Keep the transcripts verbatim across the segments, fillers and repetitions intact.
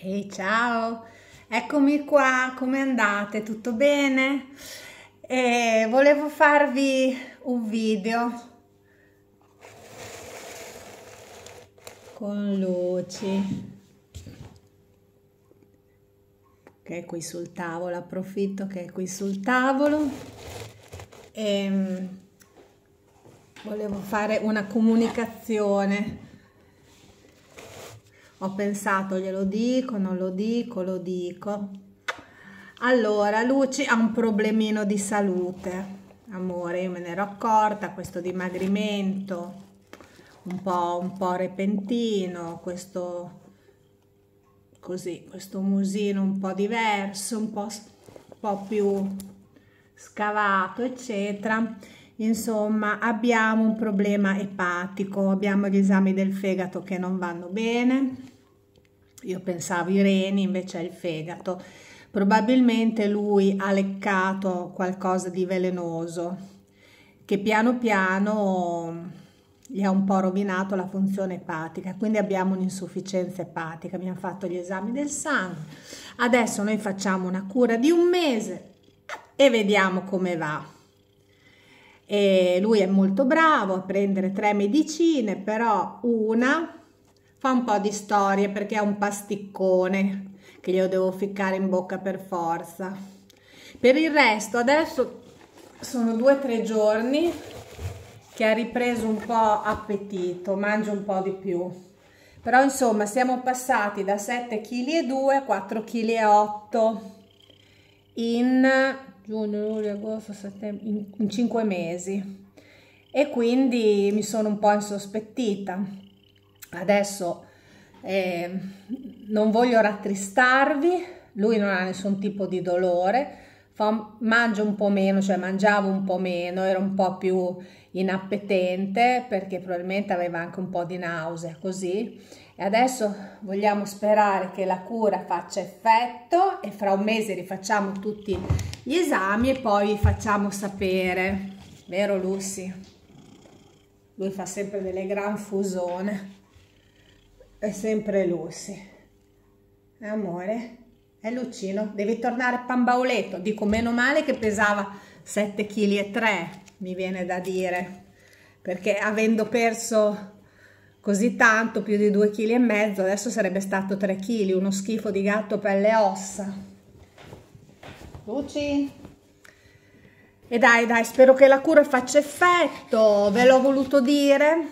Ehi, ciao, eccomi qua, come andate? Tutto bene? E volevo farvi un video con Luci che è qui sul tavolo, approfitto che è qui sul tavolo e volevo fare una comunicazione. Ho pensato, glielo dico, non lo dico, lo dico. Allora, Luci ha un problemino di salute, amore, io me ne ero accorta, questo dimagrimento un po', un po' repentino, questo così, questo musino un po' diverso, un po', un po' più scavato, eccetera. Insomma, abbiamo un problema epatico, abbiamo gli esami del fegato che non vanno bene. Io pensavo i reni, invece è il fegato. Probabilmente lui ha leccato qualcosa di velenoso che piano piano gli ha un po' rovinato la funzione epatica, quindi abbiamo un'insufficienza epatica. Abbiamo fatto gli esami del sangue, adesso noi facciamo una cura di un mese e vediamo come va. E lui è molto bravo a prendere tre medicine, però una fa un po' di storie perché ha un pasticcone che glielo devo ficcare in bocca per forza. Per il resto adesso sono due o tre giorni che ha ripreso un po' appetito, mangia un po' di più, però insomma siamo passati da sette virgola due chili a quattro virgola otto chili in giugno, luglio, agosto, settembre, in, in cinque mesi, e quindi mi sono un po' insospettita. Adesso eh, non voglio rattristarvi, lui non ha nessun tipo di dolore, fa, mangia un po' meno, cioè mangiavo un po' meno, era un po' più inappetente perché probabilmente aveva anche un po' di nausea, così. E adesso vogliamo sperare che la cura faccia effetto e fra un mese rifacciamo tutti gli esami e poi vi facciamo sapere, vero Lucy? Lui fa sempre delle gran fusone, è sempre Lucy, eh, amore? È Lucino, devi tornare a Pambauletto. Dico, meno male che pesava sette virgola tre chili, mi viene da dire, perché avendo perso così tanto, più di due virgola cinque chili, adesso sarebbe stato tre chili, uno schifo di gatto pelle e ossa. Luci? E dai, dai, spero che la cura faccia effetto, ve l'ho voluto dire.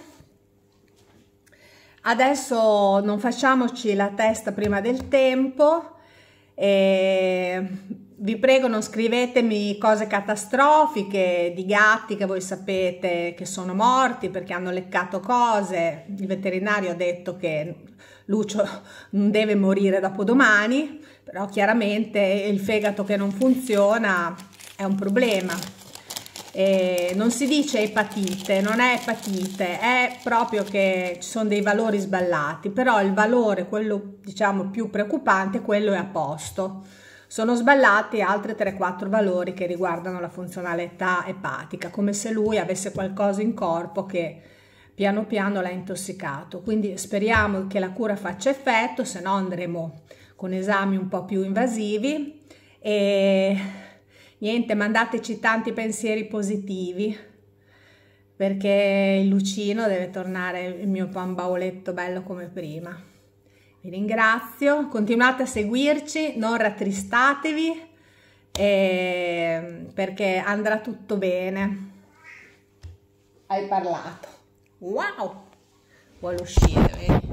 Adesso non facciamoci la testa prima del tempo. E vi prego, non scrivetemi cose catastrofiche di gatti che voi sapete che sono morti perché hanno leccato cose. Il veterinario ha detto che Lucio non deve morire dopo domani, però chiaramente il fegato che non funziona è un problema. E non si dice epatite, non è epatite, è proprio che ci sono dei valori sballati, però il valore, quello diciamo più preoccupante, quello è a posto. Sono sballati altri tre quattro valori che riguardano la funzionalità epatica, come se lui avesse qualcosa in corpo che piano piano l'ha intossicato. Quindi speriamo che la cura faccia effetto, se no andremo con esami un po' più invasivi e niente, mandateci tanti pensieri positivi perché il Lucino deve tornare il mio Pambauletto bello come prima. Vi ringrazio, continuate a seguirci, non rattristatevi eh, perché andrà tutto bene. Hai parlato. Wow! Vuole uscire, vedi?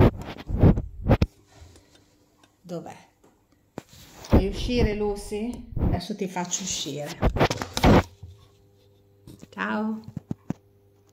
Dov'è? Vuoi uscire, Lucy? Adesso ti faccio uscire. Ciao!